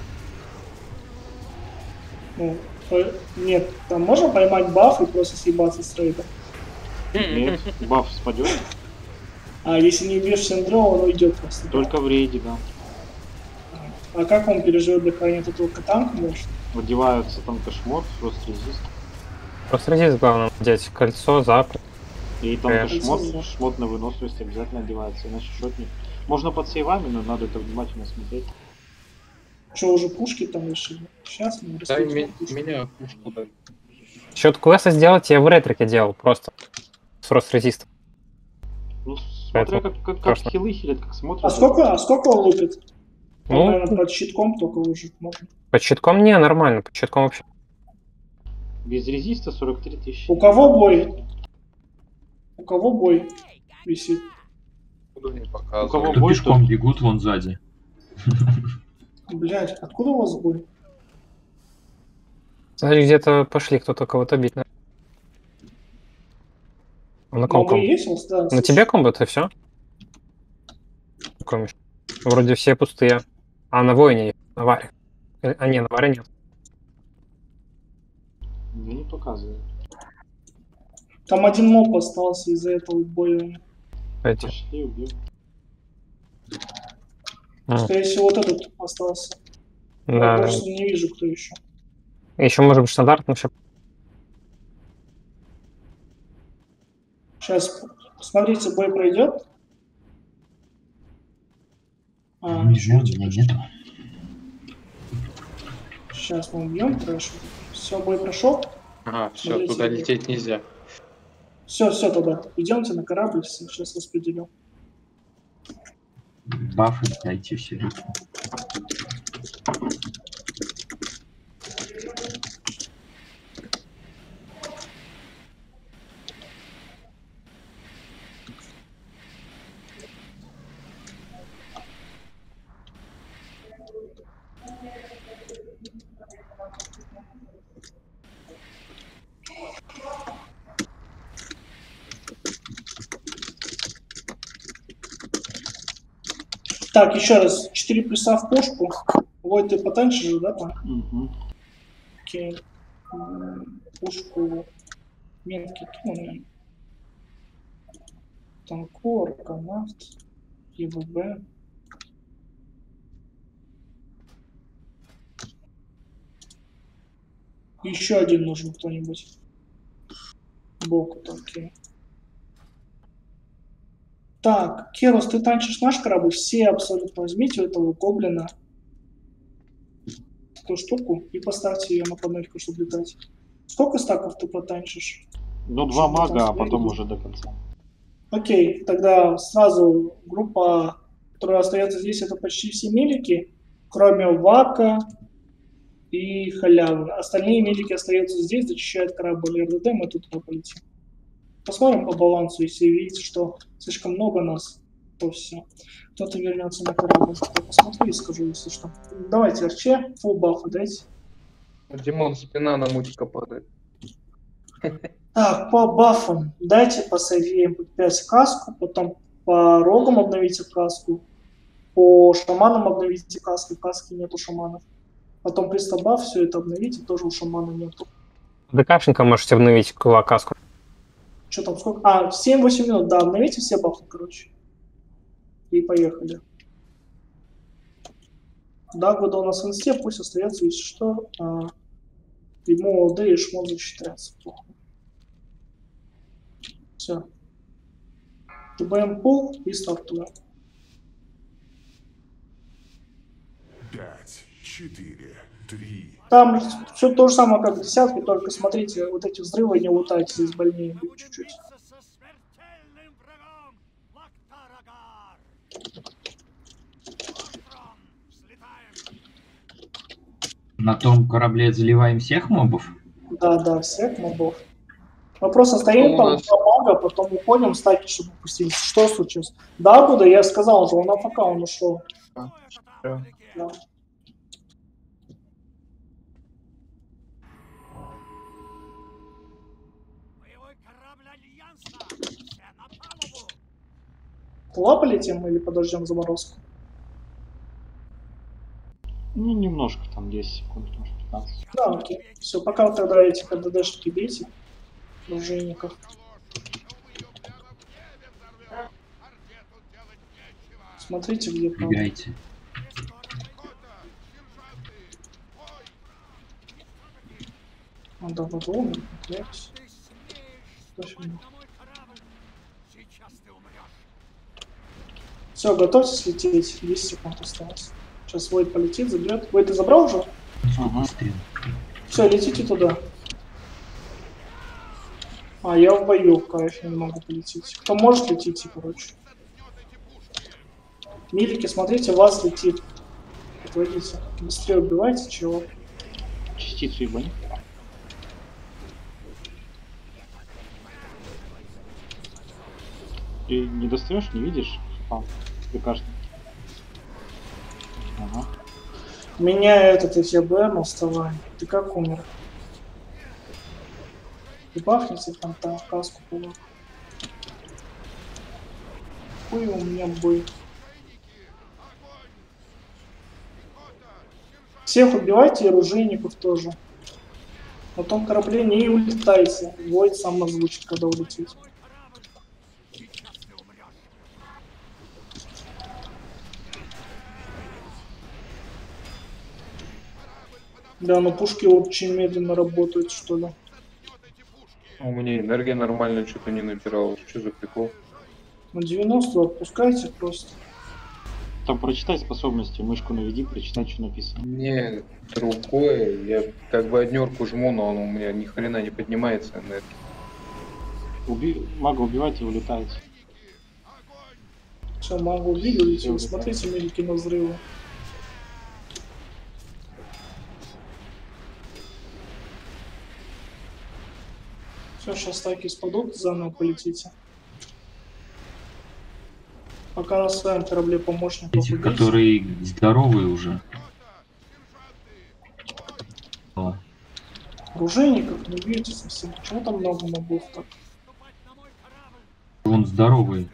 Ну, э, нет, там можно поймать баф и просто съебаться с рейда. Нет, баф спадет. А если не убьешь синдром, он уйдет просто. Только в рейде, да. А как он переживет дыхание? Это только танк может? Одеваются там кошмот, фрост резист. Просто здесь главное надеть кольцо, запад. И там Э. шмот, шмот на выносливость обязательно одевается, иначе шотник. Можно под сейвами, но надо это внимательно смотреть. Что, уже пушки там решили? Сейчас мы Дай распределим ми- пушки. меня пушку дай. Счет квеста сделать я в ретрике делал просто. С рост резистом. Ну, смотря Поэтому как, как, как страшно. хилы хилят, как смотрят. А сколько, а сколько он лупит? Он, Ну, наверное, под щитком только выжить можно. под щитком не, нормально, под щитком вообще. Без резиста сорок три тысячи. У кого бой? У кого бой висит? Буду не У показывать. кого Кто бой, пешком тот- бегут вон сзади. Блять, откуда у вас бой? Смотри, где-то пошли кто-то кого-то бить. На, на ком Бомбы комбо? есть у вас? Да, На слышу. тебе комбо-то все? Вроде все пустые. А на воине есть, на варе. Э, А не, на варе нет. Мне не показывает. Там один моб остался из-за этого боя. Эти. Пошли, убьем. М, Скорее всего, вот этот остался. Я Да, да. просто не вижу, кто еще. Еще может быть стандартным еще. Сейчас, смотрите, бой пройдет. А, Не знаю, меня нету. сейчас мы убьем трэш. Все, бой прошел. Ага, все, Смотрите, туда бой. лететь нельзя. Все, все, тогда. Идемте на корабль, сейчас распределю. Бафы дайте все. Так, еще раз. четыре плюса в пушку. Вой, ты потанчишь же, да, там? Угу. Окей. М, Пушку. Метки кинули. Танкор, арканавт, ЕВБ. Еще один нужен кто-нибудь. Боку, окей. Так, Керос, ты танчишь наш корабль? Все абсолютно возьмите у этого гоблина эту штуку и поставьте ее на панельку, чтобы летать. Сколько стаков ты потанчишь? Ну, два Чтобы мага, а там потом снегу. уже до конца. Окей, тогда сразу группа, которая остается здесь, это почти все милики, кроме Вака и Халявы. Остальные милики остаются здесь, зачищают корабль РДД, мы тут полетим. Посмотрим по балансу, если видите, что слишком много нас, то все. Кто-то вернется на корабль. Я посмотрю и скажу, если что. Давайте, Арче, фулл бафа дайте. Димон, спина на мутика падает. Так, по бафам дайте по сейве пять каску, потом по рогам обновите каску, по шаманам обновите каску, каски нету шаманов. Потом пристабаф, все это обновите, тоже у шамана нету. ДКшника можете обновить кулакаску. Что там, сколько? А, семь-восемь минут, да, обновите все бафы, короче. И поехали. Дагвуда у нас в инсте, пусть остается, если что. А, ему ОД и шмон зачитается. Все. ТБМ пул и стартуем. четыре, три. Там все то же самое, как в десятке, только смотрите, вот эти взрывы не лутайте, здесь больнее будет чуть-чуть. На том корабле заливаем всех мобов? Да, да, всех мобов. Мы просто стоим там, нас... мага, потом уходим, стаки, чтобы пустить. Что случилось? Да, куда я сказал же, он АФК, он ушел. А, да. Да. Туда полетим или подождем заморозку? Ну, немножко, там десять секунд, может пятнадцать. Да, окей. Все, пока вот тогда этих АДДшки бейте, дружинников. Смотрите, где там. Играйте. Надо вот умер, все, готовьтесь лететь. десять секунд осталось. Сейчас Войд полетит, заберет. Войд, ты забрал уже? Ага. Все, летите туда. А, я в бою, в кайфе, не могу полететь. Кто может, летите, короче. Милики, смотрите, вас летит. Отводите. Быстрее убивайте, чего. Частицу ебань. Ты не достаешь, не видишь? А, ты кажется. Ага. Меня этот эф бэ эм вставай. Ты как умер? Ты бахнется там, там каску было. Хуй у меня бой. Всех убивайте и оружейников тоже. На том корабле не улетайте. Войд сам озвучит, когда улетите. Да, но пушки очень медленно работают, что ли. У меня энергия нормально что-то не набиралась. Что за прикол? На девяносто отпускайте просто. Там прочитай способности, мышку наведи, прочитай, что написано. Не, другое. Я как бы однерку жму, но он у меня ни хрена не поднимается энергия. Уби... Мага убивайте и улетайте. Все, мага убили, улетели. Смотрите, милики на взрывы. Все, сейчас стаки спадут, заново полетите. Пока на своем корабле помощников Эти, убейте. которые здоровые уже. О. Оружейников не бьете совсем. Почему там много мобов так? Он здоровый.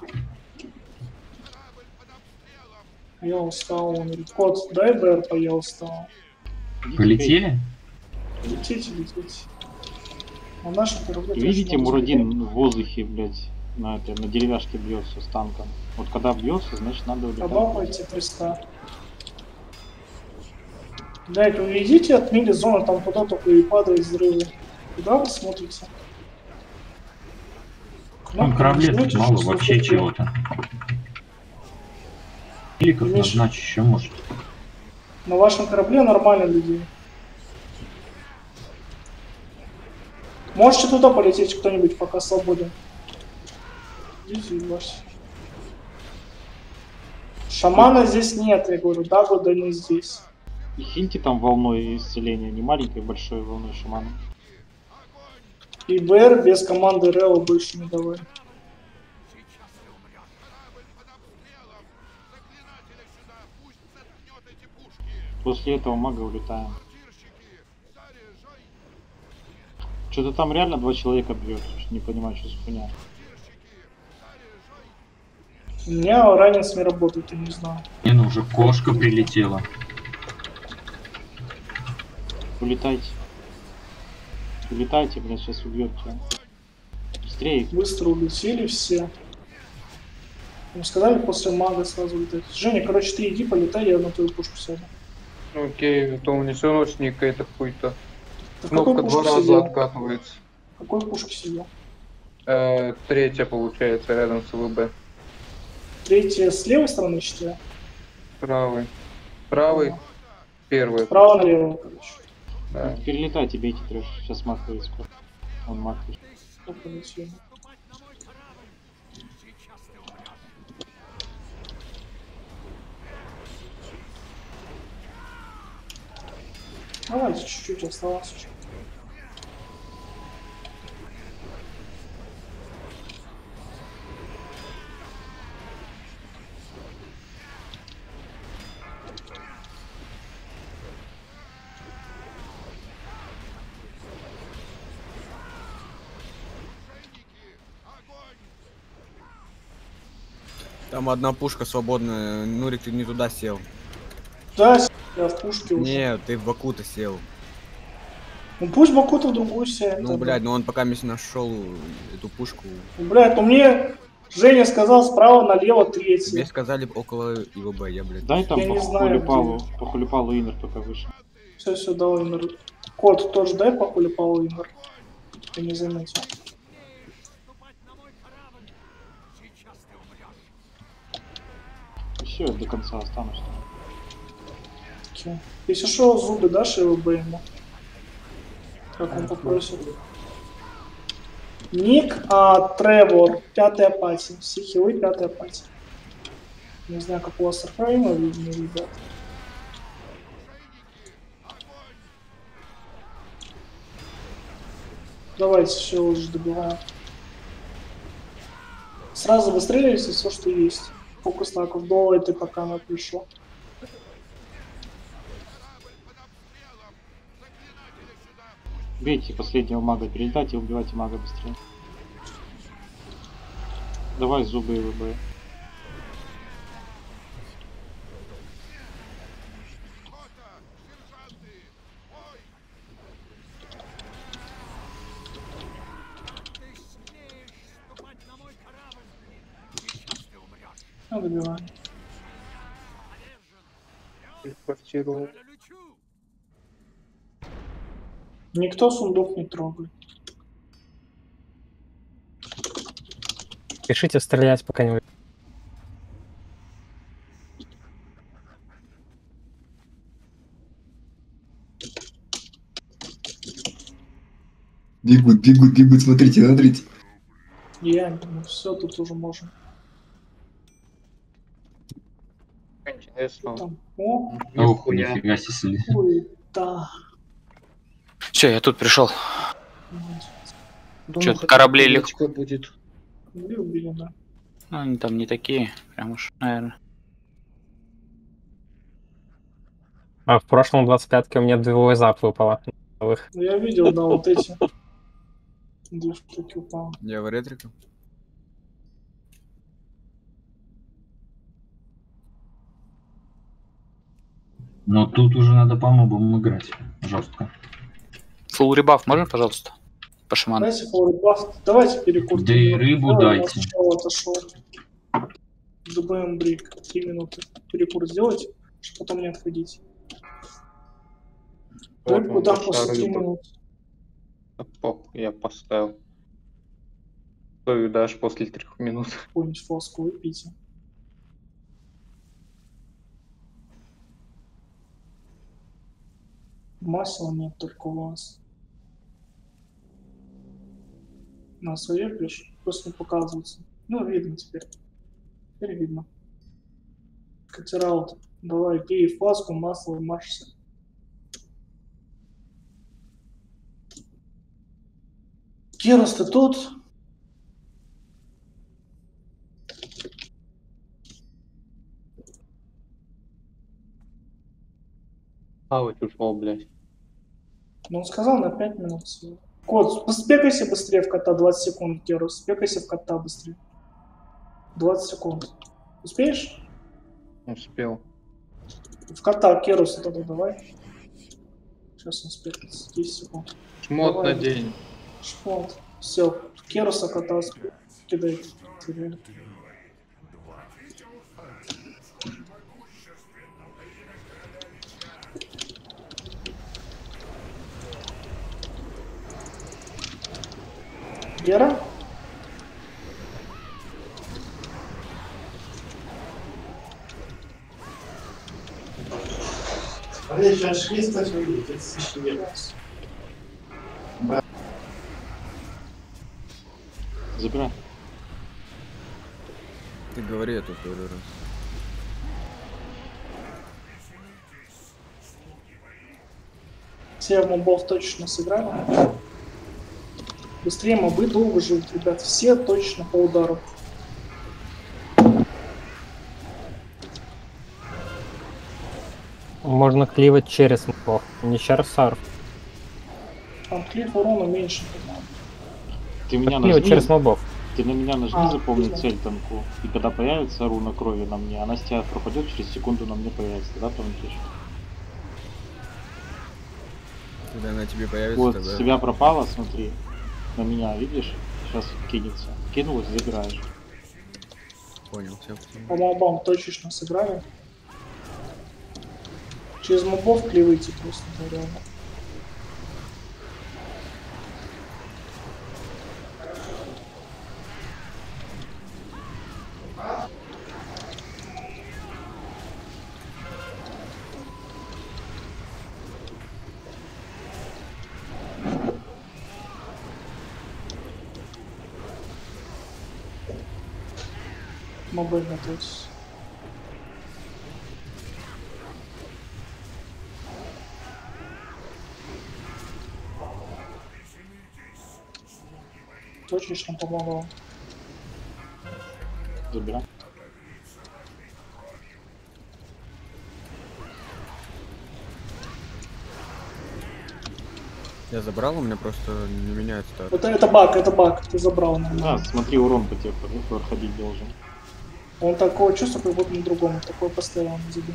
Я устал, он говорит, кот, дай БРП, я устал. Полетели? Летите, летите. А наши корабле... Видите, Мурадин в воздухе, блядь, на, это, на деревяшке бьется с танком. Вот когда бьется, значит надо улетать. Обапайте триста. Блять, уведите от мили зоны, там туда только и падают взрывы. Куда вы смотрите? Там корабле тут мало вообще чего-то. Кликов назначить еще может. На вашем корабле нормально людей. Можете туда полететь кто-нибудь, пока свободен. Идите, ебашьте. Шамана здесь нет, я говорю, да, да не здесь. И хильте там волной исцеления, не маленькой, большой волной шамана. И БР без команды Рео больше не давай. После этого мага улетаем. Что-то там реально два человека бьет, не понимаю, что за хуйня. У меня ранец не работает, я не знаю. Не, ну уже кошка прилетела. Улетайте. Улетайте, блядь, сейчас убьет тебя. Быстрее. Быстро улетели все. Им сказали после мага сразу летать. Женя, короче, ты иди, полетай, я на твою пушку сяду. Окей, то унесеночник это хуй-то. Ты Кнопка два раза сидел? откатывается. В какой пушке сидел? Э, третья получается рядом с ВБ. Третья с левой стороны, считаю? Правый. Правый. Первый. Справа налево, короче. Да. Перелетайте, бейте трэш. Сейчас маг выйдет скоро. Он маг выйдет. Давайте чуть-чуть осталось. Там одна пушка свободная. Нурик, ты не туда сел. Да, я в пушке уже. Нет, ты в Баку-то сел. Ну пусть Баку-то в другую сядет. Ну, блядь, ну он пока не нашел эту пушку. Ну, блядь, ну мне Женя сказал справа налево третий. Мне сказали около ИВБ, я, блядь. Дай там Я по не знаю, Хулипалу, по Хулипалу Иннер пока вышел. Все, все, давай, Иннер. Кот тоже дай по Хулипалу Иннер. Я не заметил. Еще до конца останусь. Okay. Если что, зубы дашь ИВБ ему? Как он попросит. Ник, а, Тревор, пятая пати. Все хилы, пятая пати. Не знаю, как у вас Архайма, видно, ребят. Давайте все уже добиваем. Сразу выстреливайте все, что есть. Фокус лаков, давайте, пока она пришла. Бейте последнего мага, перелетайте и убивайте мага быстрее. Давай зубы ИВБ. Ну, добиваем. Квартиру. Никто сундук не трогает. Пишите стрелять, пока не вы. Бегут, бегут, бегут, смотрите, смотрите. Я, ну, все, тут уже можем. Интересно. Там, о, Ох, нифига себе. ой, да. Все, я тут пришел. Думаю, Что-то хотя корабли бы легко. будет. Убили, убили, да. Ну, они там не такие, прям уж, наверное. А в прошлом двадцать пятке у меня двое зап выпало. Новых. Ну, я видел, да, вот эти. Две штуки упало. Я в ретрике. Но тут уже надо по мобам играть жестко. Фулл ребаф можно, пожалуйста? По шаману. Дайте флорибаф. Давайте перекур. Да и рыбу Давай, дайте. Отошел, отошел. ДБМ брик. Три минуты. Перекур сделайте, чтобы потом не отходить. Вот Рыбу он, дам пошла после три рыба. минут. Да похуй, я поставил. Стою дашь после трех минут. Какую-нибудь флоску выпейте. Масла нет только у вас. На своей пишешь, просто не показывается. Ну, видно теперь. Теперь видно. Катераут. Давай, пей фласку, масло, маршься. Керос, ты тут? А, вот ушел, блядь. Ну, он сказал на пять минут всего. Кот, спекайся быстрее в кота, двадцать секунд, Керос. Спекайся в кота быстрее. двадцать секунд. Успеешь? Успел. В кота, Керуса тогда давай. Сейчас он спекается. десять секунд. Шмот Давай. на день. Шмот. Все, Керуса кота спе- кидай. Теряли. Гера? Забирай. Ты говори это второй раз. Все мобов точно сыграли. Быстрее мобы долго живут, ребят. Все точно по удару. Можно кливать через мобов, не через сарф. Там клип урона меньше, по-моему. Ты меня Кливать нажми. через мобов. Ты на меня нажми, А, запомни понял. цель танку. И когда появится руна крови на мне, она с тебя пропадет, через секунду на мне появится. Тогда танкишь. Когда она тебе появится, Вот, тогда... с тебя пропала, смотри. На меня, видишь? Сейчас кинется. Кинулась, забираешь. Понял, все. По мобам точечно сыграли. Через мобов клевайте просто, да, реально. Мобы готовьтесь. Точечно помогал. Забирай. Я забрал, у меня просто не меняется так. Это, это баг, это баг, ты забрал Да, нормально. смотри, урон по тебе проходить должен. Он такого чувства, как будто на другом, такое постоянно забил.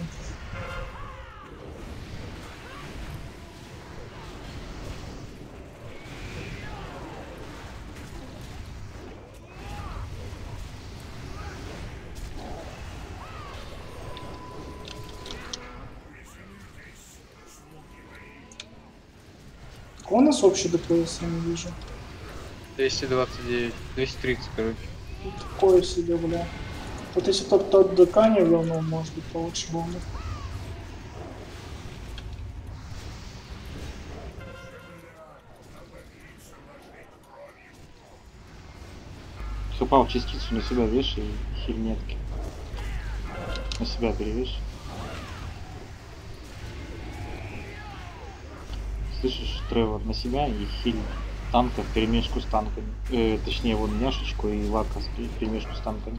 Какой у нас общий ДПС, я не вижу. двести двадцать девять, двести тридцать, короче. Такое себе, бля. Вот если тот тот ДК не говно, может быть, получше было бы. Все, Павел, частицу на себя вешай и хильнетки. На себя перевешай. Слышишь, Тревор, на себя и хиль танка в перемешку с танками. Э, точнее, вон няшечку и вака в перемешку с танками.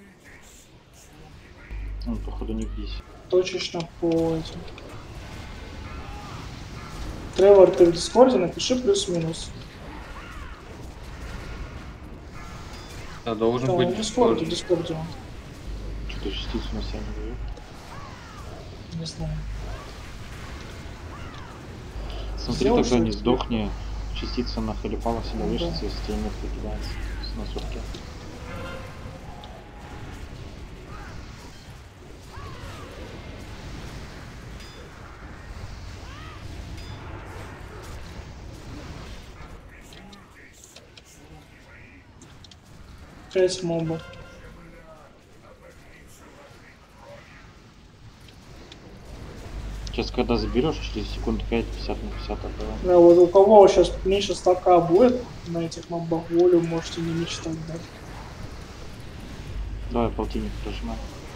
Он, походу, не здесь. Точечно по этим. Тревор, ты в Дискорде, напиши плюс-минус. Да, должен Да, быть в Дискорде, в Дискорде он. Что-то частицу на себя не дает. Не знаю. Смотри, Сделал тогда не что-то? сдохни. Частица на халипала себя Ну, вешается, да. если тебе нет покидается на сутки. Пять мобов. Сейчас, когда заберешь, через секунд пять пятьдесят на пятьдесят отдавай. Да, вот у кого сейчас меньше стака будет на этих мобах, волю можете не мечтать, да. Давай полтинник прожимай.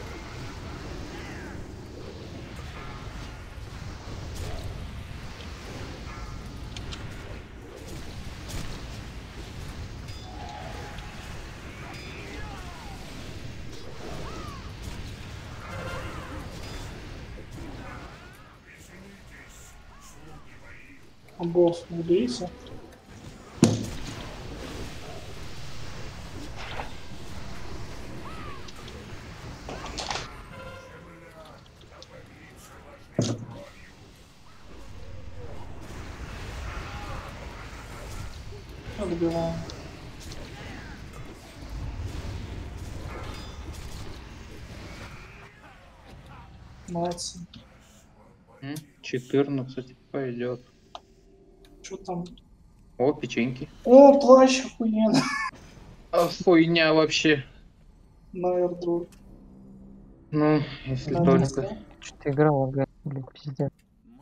Мобов уберите. Добиваем. Молодцы. М, четырнадцать пойдет. Что там? О, печеньки. О, плащ охуенно. А, хуйня вообще. На airdrop. Ну, если Да, только. да. Что-то игра лагает, блин, пиздец.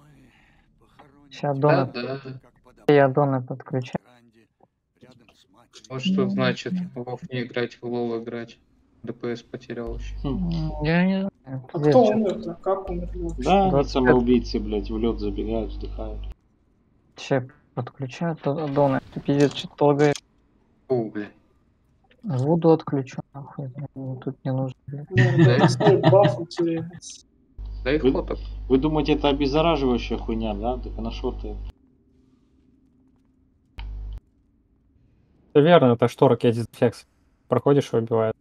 Сейчас Да, доны. да. Я доны подключаю. Вот что значит Вов не играть, в лол играть. ДПС потерял еще. Я не знаю. А кто умер-то? Как умерли вообще? Да, они двадцать пять. самоубийцы, блядь, в лед забегают, вздыхают. Че подключаю то- доны. Ты пиздец, что-то лагает. О, бля. Воду отключу, нахуй. Мне тут не нужно, блядь. Да, стоит бафы теряется. Дай Вы, фоток. вы думаете, это обеззараживающая хуйня, да? Так а на что ты? Все верно, это шторок я дезинфекс. Проходишь и убивает.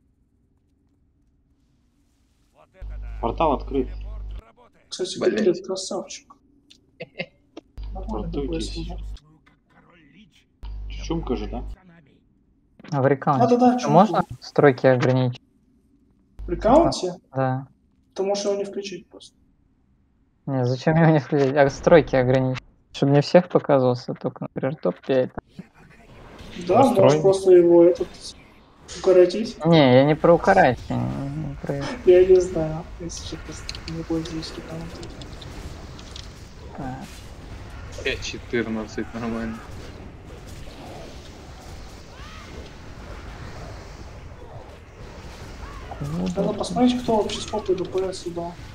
Портал открыт. Кстати, Блядь. Гитлер красавчик. Нормально Портуйтесь. ДПС убрал. Чумка же, да? А в рекаунте Да-да-да, чё можно стройки ограничить? В аккаунте? Да. Ты можешь его не включить просто. Не, зачем его не включить? А стройки ограничить? Чтобы не всех показывался, только, например, топ пять. Да, Настрой. можешь просто его этот укоротить. Не, я не про укорать. Я не, не про это. Я не знаю, если честно, не пользуюсь аккаунтом. Так. пять четырнадцать, нормально. Ну, Надо посмотреть, кто вообще сколько ДПС сюда.